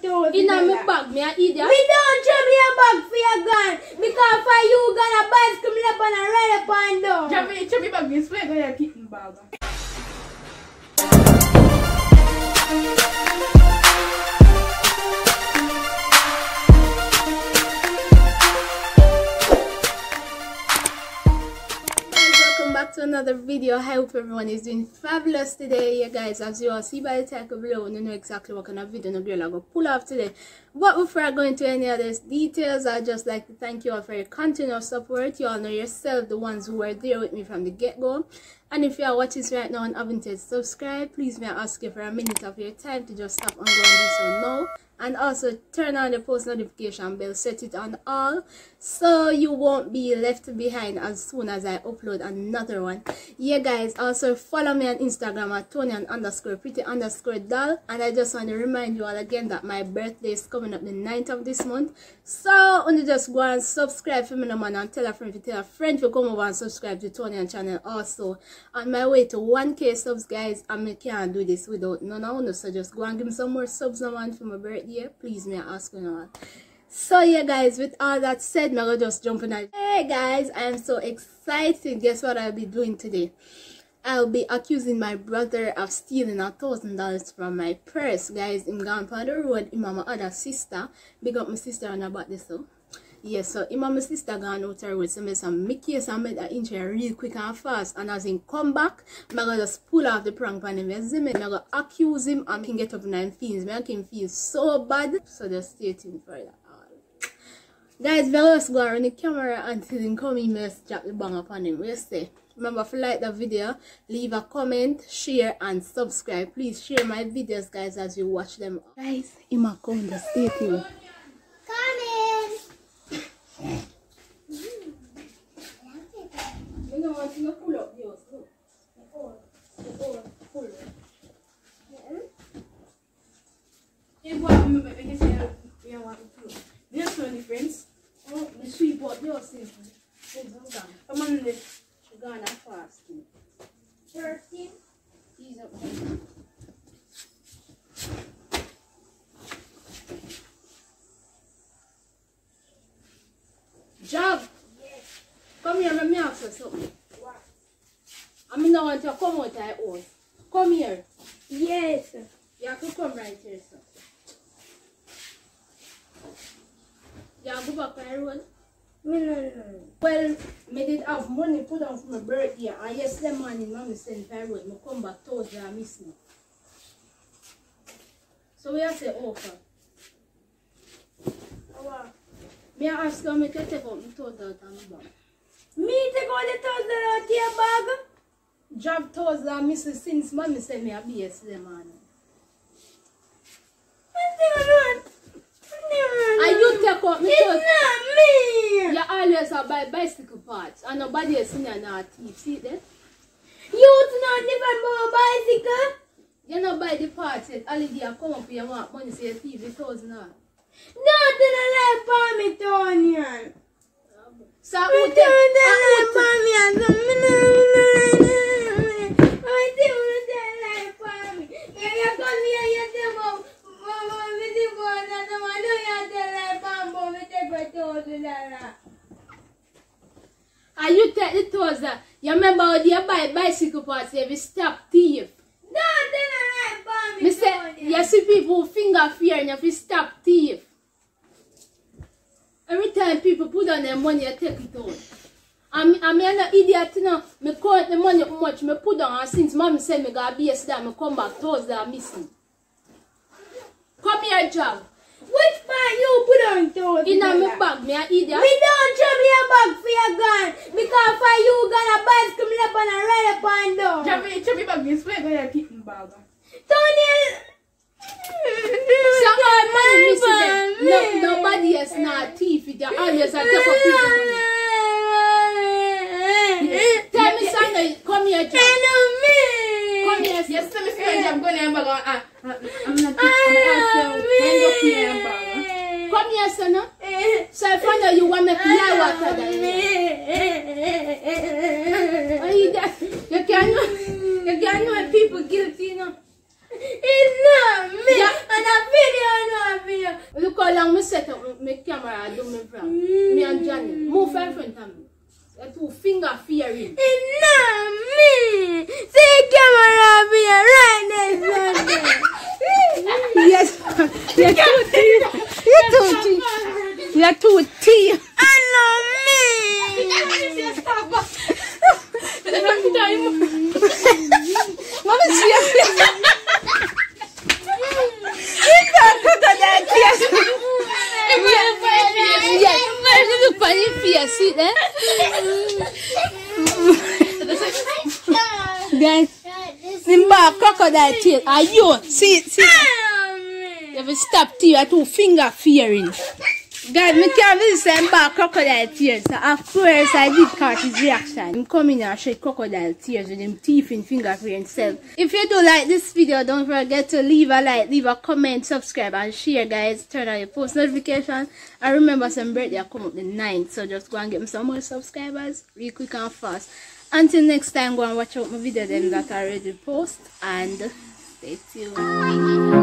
$2,000. In my bag, me I eat that. Me don't drop me a bag for your gun. Because for you gonna bicycle me up and ride up and down. Drop me bag, this way gonna keep me bag. Back to another video. I hope everyone is doing fabulous today. Yeah guys, as you all see by the title below, you know exactly what kind of video the girl I go pull off today. But before I go into any other details, I'd just like to thank you all for your continuous support. You all know yourself, the ones who were there with me from the get-go. And if you are watching this right now and haven't yet subscribed, please may I ask you for a minute of your time to just stop and go and do so now. And also turn on the post notification bell, set it on all, so you won't be left behind as soon as I upload another one. Yeah guys, also follow me on Instagram at Tony_pretty_doll. And I just want to remind you all again that my birthday is coming up the 9th of this month. So only just go and subscribe for me no man, and tell a friend to come over and subscribe to Tony channel also. On my way to 1K subs guys, and I can't do this without none of you, so just go and give me some more subs no man for my birthday. Please may I ask you now. So yeah guys, with all that said, I'm gonna just jump in. Hey guys, I am so excited. Guess what I'll be doing today? I'll be accusing my brother of stealing $1,000 from my purse. Guys, I'm gone on the road. I'm my other sister. Big up my sister on about this so. Yes, so him and my sister gone out there with some Mickey and made that inch real quick and fast. And as he come back, I'm gonna just pull off the prank on him. I'm gonna accuse him and can get up in and feels. I can feel so bad. So just stay tuned for that. Guys, we'll just go around the camera until he come in and drop the bang upon him. We'll say. Remember to like the video, leave a comment, share and subscribe. Please share my videos guys as you watch them. Guys, he might come to stay tuned. You know what, you pull up yours, look. Pull it. You want me to say you want to pull up. There's no difference. Oh, the sweep out yours, simple. Come on, let's go on fast. 13. Ease up there. Job! Yes. Come here, let me ask you something. What? I mean, I want to come out of your house. Come here. Yes. You have to come right here, sir. You have to go back on the road? No. Well, I did have money put on for my birthday, and yesterday morning, Mommy sent for the road. I come back Thursday and miss me. So we have to offer. What? Me ask you, make you take out my $2,000 out of my bag. Me take out the $1,000 out of your bag? Drop $1,000 missing since Mommy sent me a bill yesterday morning. And you take out me It's not me! You always have buy bicycle parts and nobody else in your not thief. See that? You not even buy a bicycle? You not buy the parts yet. Holiday come up here want money so you thief the $1,000. Nothing like for me, Tony. So who take and you take the $1,000. You remember how you buy bicycle parts if you stop thief? Me say, you see people who finger fear and if you stop thief. Every time people put on their money, I take it out. I'm an idiot, you know. I count the money how much I put on, and since Mommy said I got be yesterday, I come back $1,000 missing. Come here, Job. Which part you put on $1,000? In my bag, me an idiot. Me don't trouble your bag for your gun. Because for you gonna bicycle me up and ride up and down. drop me bag, this way gonna keep me bag. Tony! So all money missing them. No, nobody else not thief. They always a take up people money. Tell me something. Come here, Job. Come here, Yes, tell me say I'm going to bag. I'm not Come here, son. So I find out you want to lie water. You can't know people guilty, you know. It's not me. Yeah. And a video not me. long me set up my camera and do my vlog. Me and Johnny. Move in front of me. You're too finger fearing. It's not me. See camera here right there. Yes. You're too tea. You're too tea. You're too tea. I know me. Mama, see your face. It's a crocodile tears. Yes, look funny face, see that? Guys, remember crocodile tears. Are you? See? You have to stop tears. You're too finger fearing. Guys, I can't really say about crocodile tears. So of course, I did catch his reaction. I'm coming here and show crocodile tears with them teeth and finger for himself. If you do like this video, don't forget to leave a like, leave a comment, subscribe, and share, guys. Turn on your post notifications. And remember, some birthday come up the 9th. So just go and get me some more subscribers real quick and fast. Until next time, go and watch out my video them that I already post. And stay tuned.